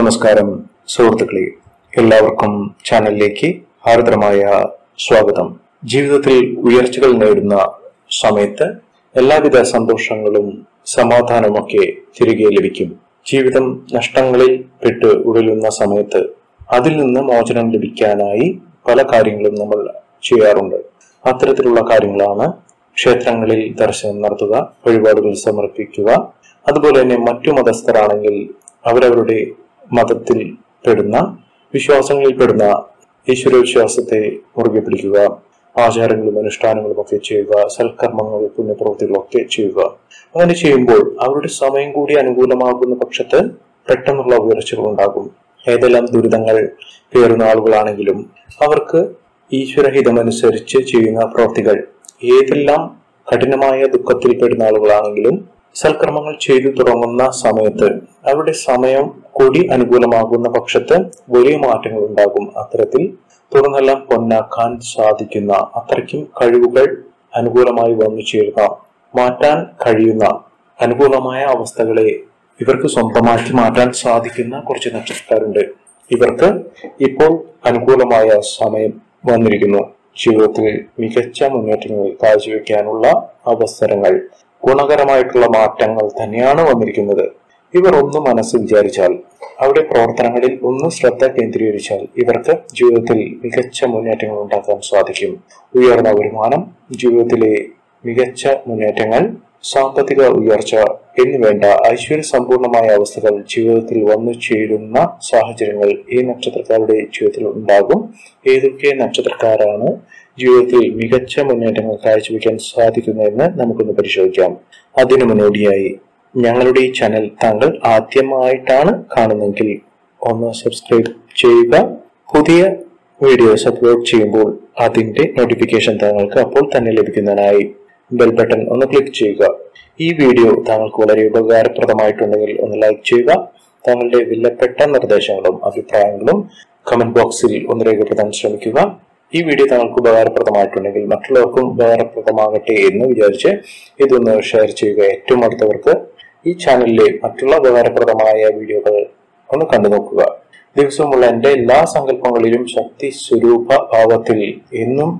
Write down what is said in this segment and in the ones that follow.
നമസ്കാരം സുഹൃത്തുക്കളെ, എല്ലാവർക്കും ചാനലിലേക്ക് ആർദ്രമായ സ്വാഗതം. ജീവിതത്തിൽ ഉയർച്ചകൾ നേടുന്ന സമയത്ത് എല്ലാവിധ സന്തോഷങ്ങളും സമാധാനമൊക്കെ തിരികെ ലഭിക്കും. ജീവിതം നഷ്ടങ്ങളിൽ പെട്ട് ഉഴലുന്ന സമയത്ത് അതിൽ നിന്ന് മോചനം ലഭിക്കാനായി പല കാര്യങ്ങളും നമ്മൾ ചെയ്യാറുണ്ട്. അത്തരത്തിലുള്ള കാര്യങ്ങളാണ് ക്ഷേത്രങ്ങളിൽ ദർശനം നടത്തുക, വഴിപാടുകൾ സമർപ്പിക്കുക. അതുപോലെ തന്നെ മറ്റു മതസ്ഥരാണെങ്കിൽ അവരവരുടെ മതത്തിൽ പെടുന്ന വിശ്വാസങ്ങളിൽ പെടുന്ന ഈശ്വരവിശ്വാസത്തെ മുറുകെ പിടിക്കുക, ആചാരങ്ങളും അനുഷ്ഠാനങ്ങളും ഒക്കെ ചെയ്യുക, സൽക്കർമ്മങ്ങൾ പുണ്യപ്രവൃത്തികളൊക്കെ ചെയ്യുക. അങ്ങനെ ചെയ്യുമ്പോൾ അവരുടെ സമയം കൂടി അനുകൂലമാകുന്ന പക്ഷത്ത് പെട്ടെന്നുള്ള ഉയർച്ചകൾ ഉണ്ടാകും. ഏതെല്ലാം ദുരിതങ്ങൾ പേറുന്ന ആളുകളാണെങ്കിലും അവർക്ക് ഈശ്വരഹിതമനുസരിച്ച് ചെയ്യുന്ന പ്രവൃത്തികൾ, ഏതെല്ലാം കഠിനമായ ദുഃഖത്തിൽ പെടുന്ന ആളുകളാണെങ്കിലും സൽക്കർമ്മങ്ങൾ ചെയ്തു തുടങ്ങുന്ന സമയത്ത് അവരുടെ സമയം കൂടി അനുകൂലമാകുന്ന പക്ഷത്ത് വലിയ മാറ്റങ്ങൾ ഉണ്ടാകും. അത്തരത്തിൽ തുടർന്നെല്ലാം പൊന്നാക്കാൻ സാധിക്കുന്ന അത്രയ്ക്കും കഴിവുകൾ അനുകൂലമായി വന്നു ചേർന്ന മാറ്റാൻ കഴിയുന്ന അനുകൂലമായ അവസ്ഥകളെ ഇവർക്ക് സ്വന്തമാക്കി മാറ്റാൻ സാധിക്കുന്ന കുറച്ച് നക്ഷത്രക്കാരുണ്ട്. ഇവർക്ക് ഇപ്പോൾ അനുകൂലമായ സമയം വന്നിരിക്കുന്നു. ജീവിതത്തിൽ മികച്ച മുന്നേറ്റങ്ങൾ കാഴ്ചവെക്കാനുള്ള അവസരങ്ങൾ, ഗുണകരമായിട്ടുള്ള മാറ്റങ്ങൾ തന്നെയാണ് വന്നിരിക്കുന്നത്. ഇവർ ഒന്ന് മനസ്സ് വിചാരിച്ചാൽ, അവരുടെ പ്രവർത്തനങ്ങളിൽ ഒന്ന് ശ്രദ്ധ കേന്ദ്രീകരിച്ചാൽ ഇവർക്ക് ജീവിതത്തിൽ മികച്ച മുന്നേറ്റങ്ങൾ ഉണ്ടാക്കാൻ സാധിക്കും. ഉയർന്ന വരുമാനം, ജീവിതത്തിലെ മികച്ച മുന്നേറ്റങ്ങൾ, സാമ്പത്തിക ഉയർച്ച എന്നുവേണ്ട ഐശ്വര്യ സമ്പൂർണമായ അവസ്ഥകൾ ജീവിതത്തിൽ വന്നു ചേരുന്ന സാഹചര്യങ്ങൾ ഈ നക്ഷത്രക്കാരുടെ ജീവിതത്തിൽ ഉണ്ടാകും. ഏതൊക്കെ നക്ഷത്രക്കാരാണ് ജീവിതത്തിൽ മികച്ച മുന്നേറ്റങ്ങൾ കാഴ്ചവെക്കാൻ സാധിക്കുന്നതെന്ന് നമുക്കൊന്ന് പരിശോധിക്കാം. അതിനു മുന്നോടിയായി ഞങ്ങളുടെ ഈ ചാനൽ താങ്കൾ ആദ്യമായിട്ടാണ് കാണുന്നതെങ്കിൽ ഒന്ന് സബ്സ്ക്രൈബ് ചെയ്യുക. പുതിയ വീഡിയോസ് അപ്ലോഡ് ചെയ്യുമ്പോൾ അതിന്റെ നോട്ടിഫിക്കേഷൻ താങ്കൾക്ക് അപ്പോൾ തന്നെ ലഭിക്കുന്നതിനായി ബെൽ ബട്ടൺ ഒന്ന് ക്ലിക്ക് ചെയ്യുക. ഈ വീഡിയോ താങ്കൾക്ക് വളരെ ഉപകാരപ്രദമായിട്ടുണ്ടെങ്കിൽ ഒന്ന് ലൈക്ക് ചെയ്യുക. താങ്കളുടെ വിലപ്പെട്ട നിർദ്ദേശങ്ങളും അഭിപ്രായങ്ങളും കമന്റ് ബോക്സിൽ ഒന്ന് രേഖപ്പെടുത്താൻ ശ്രമിക്കുക. ഈ വീഡിയോ താങ്കൾക്ക് ഉപകാരപ്രദമായിട്ടുണ്ടെങ്കിൽ മറ്റുള്ളവർക്കും ഉപകാരപ്രദമാകട്ടെ എന്ന് വിചാരിച്ച് ഇതൊന്ന് ഷെയർ ചെയ്യുക. ഏറ്റവും അടുത്തവർക്ക് ഈ ചാനലിലെ മറ്റുള്ള ഉപകാരപ്രദമായ വീഡിയോകൾ ഒന്ന് കണ്ടു നോക്കുക. ദിവസവുമുള്ള എന്റെ എല്ലാ സങ്കല്പങ്ങളിലും ശക്തി സ്വരൂപ ഭാവത്തിൽ എന്നും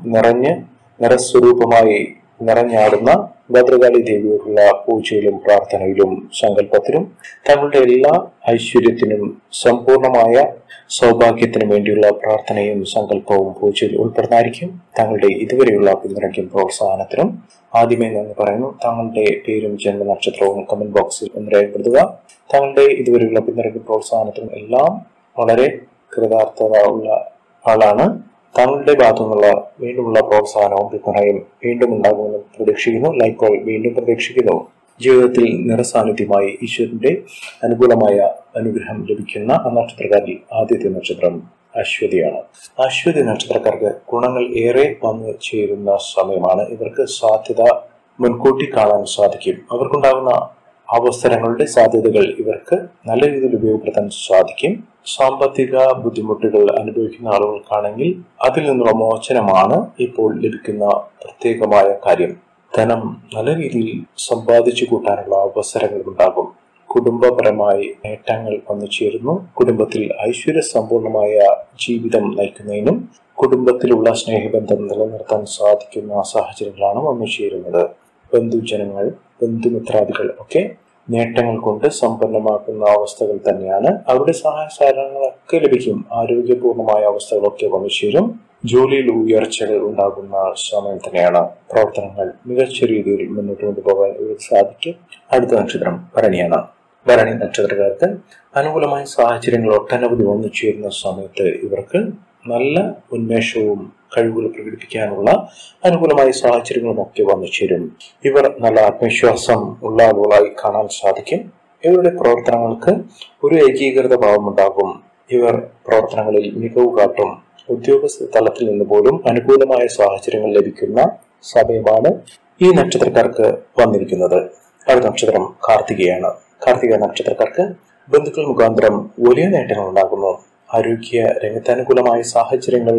നിറസ്വരൂപമായി നിറഞ്ഞാടുന്ന ഭദ്രകാളി ദേവിയോടുള്ള പൂജയിലും പ്രാർത്ഥനയിലും സങ്കല്പത്തിലും താങ്കളുടെ എല്ലാ ഐശ്വര്യത്തിനും സമ്പൂർണമായ സൗഭാഗ്യത്തിനും വേണ്ടിയുള്ള പ്രാർത്ഥനയും സങ്കല്പവും പൂജയിൽ ഉൾപ്പെടുന്നതായിരിക്കും. താങ്കളുടെ ഇതുവരെയുള്ള പിന്തുണയ്ക്കും പ്രോത്സാഹനത്തിനും ആദ്യമേ നന്ദി പറയുന്നു. താങ്കളുടെ പേരും ജന്മനക്ഷത്രവും കമന്റ് ബോക്സിൽ ഒന്ന് രേഖപ്പെടുത്തുക. താങ്കളുടെ ഇതുവരെയുള്ള പിന്തുണയ്ക്കും പ്രോത്സാഹനത്തിനും എല്ലാം വളരെ കൃതാർത്ഥത ഉള്ള ആളാണ്. താങ്കളുടെ ഭാഗത്തു നിന്നുള്ള വീണ്ടുമുള്ള പ്രോത്സാഹനവും പിന്തുണയും വീണ്ടും ഉണ്ടാകുമെന്ന് പ്രതീക്ഷിക്കുന്നു. ലൈക്കുകൾ വീണ്ടും പ്രതീക്ഷിക്കുന്നു. ജീവിതത്തിൽ നിറസാന്നിധ്യമായി ഈശ്വരന്റെ അനുകൂലമായ അനുഗ്രഹം ലഭിക്കുന്ന ആ നക്ഷത്രക്കാരിൽ ആദ്യത്തെ നക്ഷത്രം അശ്വതിയാണ്. അശ്വതി നക്ഷത്രക്കാർക്ക് ഗുണങ്ങൾ ഏറെ വന്നു ചേരുന്ന സമയമാണ്. ഇവർക്ക് സാധ്യത മുൻകൂട്ടി കാണാൻ സാധിക്കും. അവർക്കുണ്ടാകുന്ന അവസരങ്ങളുടെ സാധ്യതകൾ ഇവർക്ക് നല്ല രീതിയിൽ ഉപയോഗപ്പെടുത്താൻ സാധിക്കും. സാമ്പത്തിക ബുദ്ധിമുട്ടുകൾ അനുഭവിക്കുന്ന ആളുകൾക്കാണെങ്കിൽ അതിൽ നിന്നുള്ള മോചനമാണ് ഇപ്പോൾ ലഭിക്കുന്ന പ്രത്യേകമായ കാര്യം. ധനം നല്ല രീതിയിൽ സമ്പാദിച്ചു കൂട്ടാനുള്ള അവസരങ്ങൾ ഉണ്ടാകും. കുടുംബപരമായി നേട്ടങ്ങൾ വന്നു ചേരുന്നു. കുടുംബത്തിൽ ഐശ്വര്യ സമ്പൂർണമായ ജീവിതം നയിക്കുന്നതിനും കുടുംബത്തിലുള്ള സ്നേഹബന്ധം നിലനിർത്താൻ സാധിക്കുന്ന സാഹചര്യങ്ങളാണ് വന്നു ചേരുന്നത്. ബന്ധുജനങ്ങൾ, ബന്ധുമിത്രാദികൾ ഒക്കെ നേട്ടങ്ങൾ കൊണ്ട് സമ്പന്നമാക്കുന്ന അവസ്ഥകൾ തന്നെയാണ്. അവരുടെ സഹായ സഹകരണങ്ങളൊക്കെ ലഭിക്കും. ആരോഗ്യപൂർണമായ അവസ്ഥകളൊക്കെ വന്നു ചേരും. ജോലിയിൽ ഉയർച്ചകൾ ഉണ്ടാകുന്ന സമയം തന്നെയാണ്. പ്രവർത്തനങ്ങൾ മികച്ച രീതിയിൽ മുന്നോട്ട് കൊണ്ടുപോകാൻ സാധിക്കും. അടുത്ത നക്ഷത്രം ഭരണിയാണ്. ഭരണി നക്ഷത്രക്കാർക്ക് അനുകൂലമായ സാഹചര്യങ്ങൾ ഒട്ടനവധി വന്നു ചേരുന്ന സമയത്ത് ഇവർക്ക് നല്ല ഉന്മേഷവും കഴിവുകൾ പ്രകടിപ്പിക്കാനുള്ള അനുകൂലമായ സാഹചര്യങ്ങളും ഒക്കെ വന്നു ചേരും. ഇവർ നല്ല ആത്മവിശ്വാസം ഉള്ള ആളുകളായി കാണാൻ സാധിക്കും. ഇവരുടെ പ്രവർത്തനങ്ങൾക്ക് ഒരു ഏകീകൃത ഭാവം ഉണ്ടാകും. ഇവർ പ്രവർത്തനങ്ങളിൽ മികവ് കാട്ടും. ഉദ്യോഗസ്ഥ തലത്തിൽ നിന്ന് പോലും അനുകൂലമായ സാഹചര്യങ്ങൾ ലഭിക്കുന്ന സമയമാണ് ഈ നക്ഷത്രക്കാർക്ക് വന്നിരിക്കുന്നത്. അടുത്ത നക്ഷത്രം കാർത്തികയാണ്. കാർത്തിക നക്ഷത്രക്കാർക്ക് ബന്ധുക്കൾ മുഖാന്തരം വലിയ നേട്ടങ്ങൾ ഉണ്ടാകുന്നു. ആരോഗ്യ രംഗത്ത് അനുകൂലമായ സാഹചര്യങ്ങൾ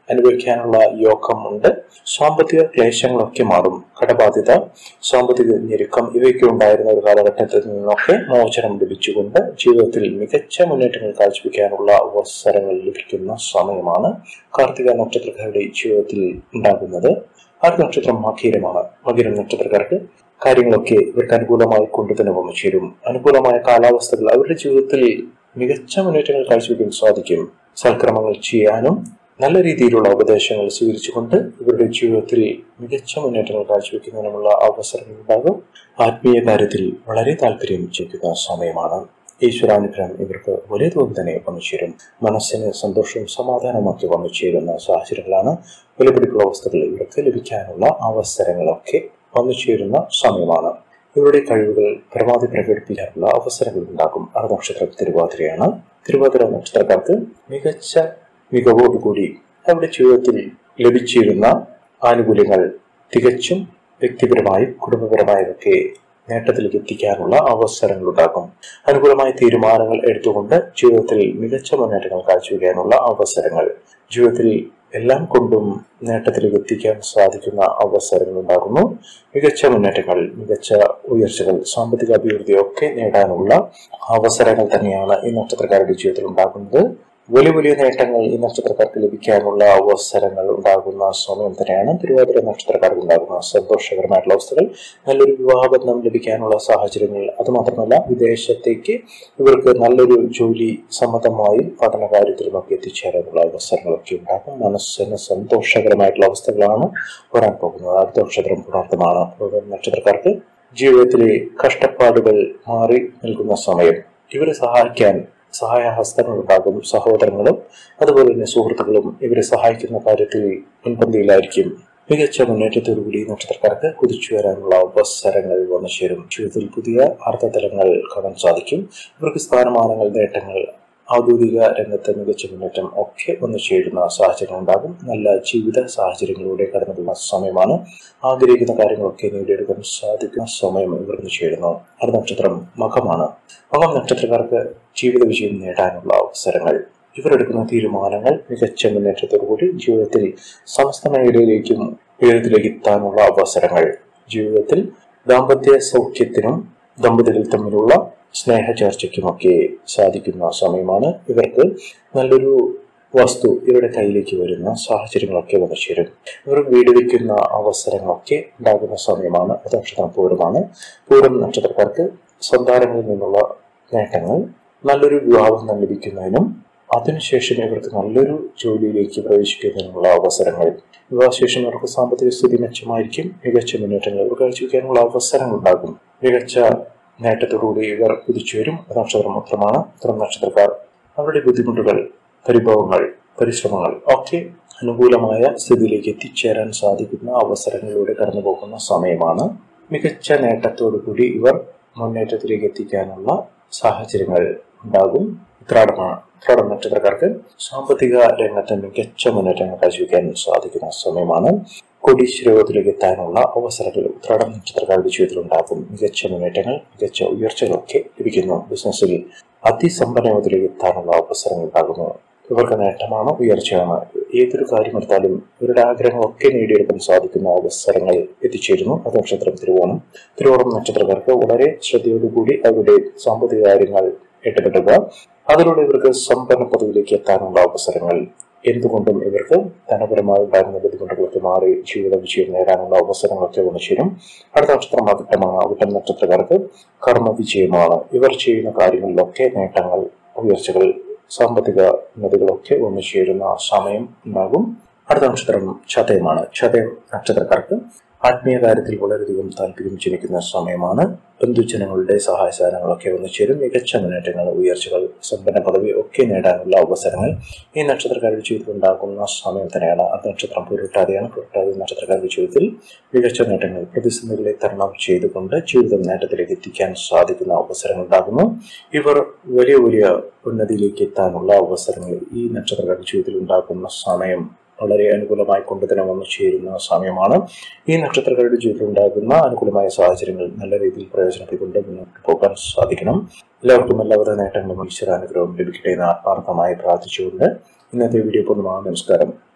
അനുഭവിക്കാനുള്ള യോഗമുണ്ട്. സാമ്പത്തിക ക്ലേശങ്ങളൊക്കെ മാറും. കടബാധ്യത, സാമ്പത്തിക ഞെരുക്കം ഇവയൊക്കെ ഉണ്ടായിരുന്ന ഒരു കാലഘട്ടത്തിൽ നിന്നൊക്കെ മോചനം ലഭിച്ചുകൊണ്ട് ജീവിതത്തിൽ മികച്ച മുന്നേറ്റങ്ങൾ കാഴ്ചവെക്കാനുള്ള അവസരങ്ങൾ ലഭിക്കുന്ന സമയമാണ് കാർത്തിക നക്ഷത്രക്കാരുടെ ജീവിതത്തിൽ ഉണ്ടാകുന്നത്. അടുത്ത നക്ഷത്രം മകീരമാണ്. മകീരം നക്ഷത്രക്കാർക്ക് കാര്യങ്ങളൊക്കെ ഇവർക്ക് അനുകൂലമായി കൊണ്ടുതന്നെ വന്നു ചേരും. അനുകൂലമായ കാലാവസ്ഥകൾ അവരുടെ ജീവിതത്തിൽ മികച്ച മുന്നേറ്റങ്ങൾ കാഴ്ചവെക്കാൻ സാധിക്കും. സൽക്രമങ്ങൾ ചെയ്യാനും നല്ല രീതിയിലുള്ള ഉപദേശങ്ങൾ സ്വീകരിച്ചുകൊണ്ട് ഇവരുടെ ജീവിതത്തിൽ മികച്ച മുന്നേറ്റങ്ങൾ കാഴ്ചവെക്കുന്നതിനുമുള്ള അവസരങ്ങൾ ഉണ്ടാകും. ആത്മീയ കാര്യത്തിൽ വളരെ താല്പര്യം ചെലുത്തുന്ന സമയമാണ്. ഈശ്വരാനുഗ്രഹം ഇവർക്ക് വലിയ തോതിൽ തന്നെ വന്നു ചേരും. മനസ്സിന് സന്തോഷവും സമാധാനമൊക്കെ വന്നു ചേരുന്ന സാഹചര്യങ്ങളാണ്. വിലപിടിപ്പുള്ള വസ്തുക്കൾ ഇവർക്ക് ലഭിക്കാനുള്ള അവസരങ്ങളൊക്കെ വന്നു ചേരുന്ന സമയമാണ്. ഇവരുടെ കഴിവുകൾ പരമാവധി പ്രകടിപ്പിക്കാനുള്ള അവസരങ്ങൾ ഉണ്ടാകും. അടുത്ത നക്ഷത്രം തിരുവാതിരയാണ്. തിരുവാതിര നക്ഷത്രക്കാർക്ക് മികച്ച മികവോടുകൂടി അവരുടെ ജീവിതത്തിൽ ലഭിച്ചിരുന്ന ആനുകൂല്യങ്ങൾ തികച്ചും വ്യക്തിപരമായും കുടുംബപരമായൊക്കെ നേട്ടത്തിലേക്ക് എത്തിക്കാനുള്ള അവസരങ്ങൾ ഉണ്ടാകും. അനുകൂലമായ തീരുമാനങ്ങൾ എടുത്തുകൊണ്ട് ജീവിതത്തിൽ മികച്ച മുന്നേറ്റങ്ങൾ കാഴ്ചവെക്കാനുള്ള അവസരങ്ങൾ, ജീവിതത്തിൽ എല്ലാം കൊണ്ടും നേട്ടത്തിലേക്ക് എത്തിക്കാൻ സാധിക്കുന്ന അവസരങ്ങൾ ഉണ്ടാകുന്നു. മികച്ച മുന്നേറ്റങ്ങൾ, മികച്ച ഉയർച്ചകൾ, സാമ്പത്തിക അഭിവൃദ്ധിയൊക്കെ നേടാനുള്ള അവസരങ്ങൾ തന്നെയാണ് ഈ നക്ഷത്രക്കാരുടെ ജീവിതത്തിൽ ഉണ്ടാകുന്നത്. വലിയ വലിയ നേട്ടങ്ങൾ ഈ നക്ഷത്രക്കാർക്ക് ലഭിക്കാനുള്ള അവസരങ്ങൾ ഉണ്ടാകുന്ന സമയം തന്നെയാണ് തിരുവാതിര നക്ഷത്രക്കാർക്ക് ഉണ്ടാകുന്ന സന്തോഷകരമായിട്ടുള്ള അവസ്ഥകൾ. നല്ലൊരു വിവാഹബന്ധം ലഭിക്കാനുള്ള സാഹചര്യങ്ങൾ, അതുമാത്രമല്ല വിദേശത്തേക്ക് ഇവർക്ക് നല്ലൊരു ജോലി സംബന്ധമായും പഠന കാര്യത്തിലുമൊക്കെ എത്തിച്ചേരാനുള്ള അവസരങ്ങളൊക്കെ ഉണ്ടാകും. മനസ്സിന് സന്തോഷകരമായിട്ടുള്ള അവസ്ഥകളാണ് വരാൻ പോകുന്നത്. അടുത്ത നക്ഷത്രം പുണർത്തമാണ്. നക്ഷത്രക്കാർക്ക് ജീവിതത്തിലെ കഷ്ടപ്പാടുകൾ മാറി നിൽക്കുന്ന സമയം. ഇവരെ സഹായിക്കാൻ സഹായഹസ്തങ്ങൾ ഉണ്ടാകും. സഹോദരങ്ങളും അതുപോലെ തന്നെ സുഹൃത്തുക്കളും ഇവരെ സഹായിക്കുന്ന കാര്യത്തിൽ മുൻപന്തിയിലായിരിക്കും. മികച്ച മുന്നേറ്റത്തോടുകൂടി നക്ഷത്രക്കാർക്ക് കുതിച്ചു വരാനുള്ള അവസരങ്ങൾ വന്നു ചേരും. ജീവിതത്തിൽ പുതിയ അർത്ഥതലങ്ങൾ കാണാൻ സാധിക്കും. ഇവർക്ക് സ്ഥാനമാനങ്ങൾ, നേട്ടങ്ങൾ, ഔദ്യോഗിക രംഗത്ത് മികച്ച മുന്നേറ്റം ഒക്കെ വന്നു ചേരുന്ന സാഹചര്യം ഉണ്ടാകും. നല്ല ജീവിത സാഹചര്യങ്ങളിലൂടെ കടന്നുപോകുന്ന സമയമാണ്. ആഗ്രഹിക്കുന്ന കാര്യങ്ങളൊക്കെ നേടിയെടുക്കാൻ സാധിക്കുന്ന സമയം ഇവർ വന്നു ചേരുന്നു. അടുത്ത നക്ഷത്രം മകമാണ്. മകം നക്ഷത്രക്കാർക്ക് ജീവിത വിജയം നേടാനുള്ള അവസരങ്ങൾ, ഇവരെടുക്കുന്ന തീരുമാനങ്ങൾ മികച്ച മുന്നേറ്റത്തോടുകൂടി ജീവിതത്തിൽ സമസ്ത മേഖലയിലേക്കും ഉയരത്തിലേക്ക് എത്താനുള്ള അവസരങ്ങൾ, ജീവിതത്തിൽ ദാമ്പത്യ സൗഖ്യത്തിനും ദമ്പതികൾ തമ്മിലുള്ള സ്നേഹചർച്ചയ്ക്കുമൊക്കെ സാധിക്കുന്ന സമയമാണ്. ഇവർക്ക് നല്ലൊരു വസ്തു ഇവരുടെ കയ്യിലേക്ക് വരുന്ന സാഹചര്യങ്ങളൊക്കെ വന്നു ചേരും. ഇവർ വീട് വയ്ക്കുന്ന അവസരങ്ങളൊക്കെ ഉണ്ടാകുന്ന സമയമാണ്. അത് നക്ഷത്രം പൂരമാണ്. പൂരം നക്ഷത്രക്കാർക്ക് സന്താനങ്ങളിൽ നിന്നുള്ള നേട്ടങ്ങൾ, നല്ലൊരു വിവാഹം ലഭിക്കുന്നതിനും അതിനുശേഷം ഇവർക്ക് നല്ലൊരു ജോലിയിലേക്ക് പ്രവേശിക്കുന്നതിനുള്ള അവസരങ്ങൾ, വിവാഹശേഷം ഇവർക്ക് സാമ്പത്തിക സ്ഥിതി മെച്ചമായിരിക്കും. മികച്ച മുന്നേറ്റങ്ങൾ ഇവർ കാഴ്ചവെക്കാനുള്ള അവസരങ്ങൾ ഉണ്ടാകും. മികച്ച നേട്ടത്തോടുകൂടി ഇവർ കുതിച്ചു വരും. നക്ഷത്രം ഉത്തരമാണ്. ഉത്തരം നക്ഷത്രക്കാർ അവരുടെ ബുദ്ധിമുട്ടുകൾ, പരിഭവങ്ങൾ, പരിശ്രമങ്ങൾ ഒക്കെ അനുകൂലമായ സ്ഥിതിയിലേക്ക് എത്തിച്ചേരാൻ സാധിക്കുന്ന അവസരങ്ങളിലൂടെ കടന്നു പോകുന്ന സമയമാണ്. മികച്ച നേട്ടത്തോടുകൂടി ഇവർ മുന്നേറ്റത്തിലേക്ക് എത്തിക്കാനുള്ള സാഹചര്യങ്ങൾ ഉണ്ടാകും. ഉത്രാടമാണ്. ഉത്രാടം നക്ഷത്രക്കാർക്ക് സാമ്പത്തിക രംഗത്ത് മികച്ച മുന്നേറ്റങ്ങൾ കാഴ്ചവെക്കാൻ സാധിക്കുന്ന സമയമാണ്. കോടീശ്വരത്തിലേക്ക് എത്താനുള്ള അവസരങ്ങൾ ഉത്രാടം നക്ഷത്രക്കാരുടെ ജീവിതത്തിൽ ഉണ്ടാകും. മികച്ച മുന്നേറ്റങ്ങൾ, മികച്ച ഉയർച്ചകളൊക്കെ ലഭിക്കുന്നു. ബിസിനസ്സിൽ അതിസമ്പന്നത്തിലേക്ക് എത്താനുള്ള അവസരങ്ങൾ ഉണ്ടാകുന്നു. ഇവർക്ക് നേട്ടമാണ്, ഉയർച്ചയാണ്. ഏതൊരു കാര്യമെടുത്താലും ഇവരുടെ ആഗ്രഹങ്ങളൊക്കെ നേടിയെടുക്കാൻ സാധിക്കുന്ന അവസരങ്ങൾ എത്തിച്ചേരുന്നു. അത് നക്ഷത്രം തിരുവോണം. തിരുവോണം നക്ഷത്രക്കാർക്ക് വളരെ ശ്രദ്ധയോടുകൂടി അവരുടെ സാമ്പത്തിക കാര്യങ്ങൾ ഇടപെടുക, അതിലൂടെ ഇവർക്ക് സമ്പന്ന പദവിയിലേക്ക് എത്താനുള്ള അവസരങ്ങൾ, എന്തുകൊണ്ടും ഇവർക്ക് ധനപരമായി ഉണ്ടാകുന്ന ബുദ്ധിമുട്ടുകളൊക്കെ മാറി ജീവിത വിജയം നേടാനുള്ള അവസരങ്ങളൊക്കെ വന്നു ചേരും. അടുത്ത നക്ഷത്രം അവിട്ടമാണ്. അവിട്ടം നക്ഷത്രക്കാർക്ക് കർമ്മ വിജയമാണ്. ഇവർ ചെയ്യുന്ന കാര്യങ്ങളിലൊക്കെ നേട്ടങ്ങൾ, ഉയർച്ചകൾ, സാമ്പത്തിക ഉന്നതികളൊക്കെ വന്നു ചേരുന്ന സമയം ഉണ്ടാകും. അടുത്ത നക്ഷത്രം ചതയമാണ്. ചതയം നക്ഷത്രക്കാർക്ക് ആത്മീയ കാര്യത്തിൽ വളരെയധികം താല്പര്യം ജനിക്കുന്ന സമയമാണ്. ബന്ധുജനങ്ങളുടെ സഹായ സഹകരണങ്ങളൊക്കെ വന്നു ചേരും. മികച്ച മുന്നേറ്റങ്ങൾ, ഉയർച്ചകൾ, സമ്പന്ന പദവി ഒക്കെ നേടാനുള്ള അവസരങ്ങൾ ഈ നക്ഷത്രക്കാരുടെ ജീവിതത്തിൽ ഉണ്ടാകുന്ന സമയം തന്നെയാണ്. അത് നക്ഷത്രം പുരുട്ടാതിയാണ്. പുരുട്ടാതി നക്ഷത്രക്കാരുടെ ജീവിതത്തിൽ മികച്ച നേട്ടങ്ങൾ, പ്രതിസന്ധികളെ തരണം ചെയ്തുകൊണ്ട് ജീവിതം നേട്ടത്തിലേക്ക് എത്തിക്കാൻ സാധിക്കുന്ന അവസരങ്ങൾ ഉണ്ടാകുന്നു. ഇവർ വലിയ വലിയ ഉന്നതിയിലേക്ക് എത്താനുള്ള അവസരങ്ങൾ ഈ നക്ഷത്രക്കാരുടെ ജീവിതത്തിൽ ഉണ്ടാകുന്ന സമയം വളരെ അനുകൂലമായി കൊണ്ടുതന്നെ വന്നു ചേരുന്ന സമയമാണ്. ഈ നക്ഷത്രക്കാരുടെ ജീവിതത്തിൽ ഉണ്ടാകുന്ന അനുകൂലമായ സാഹചര്യങ്ങൾ നല്ല രീതിയിൽ പ്രയോജനപ്പെടുത്തിക്കൊണ്ട് മുന്നോട്ട് പോകാൻ സാധിക്കണം. എല്ലാവർക്കും എല്ലാവിധ നേട്ടങ്ങളും ഈശ്വരാനുഗ്രഹവും ലഭിക്കട്ടെ എന്ന് ആത്മാർത്ഥമായി പ്രാർത്ഥിച്ചുകൊണ്ട് ഇന്നത്തെ വീഡിയോ പൂർണ്ണമാണ്. നമസ്കാരം.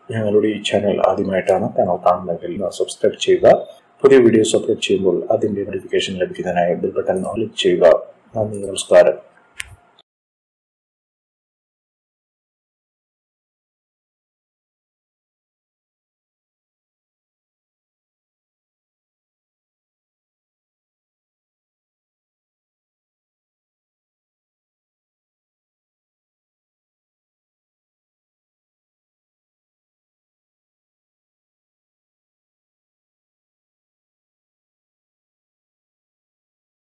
ഞങ്ങളുടെ ഈ ചാനൽ ആദ്യമായിട്ടാണ് താങ്കൾ കാണുന്നതെങ്കിൽ സബ്സ്ക്രൈബ് ചെയ്യുക. പുതിയ വീഡിയോസ് അപ്ലോഡ് ചെയ്യുമ്പോൾ അതിന്റെ നോട്ടിഫിക്കേഷൻ ലഭിക്കുന്നതിനായി ബെൽ ബട്ടൺ ക്ലിക്ക് ചെയ്യുക. നന്ദി, നമസ്കാരം.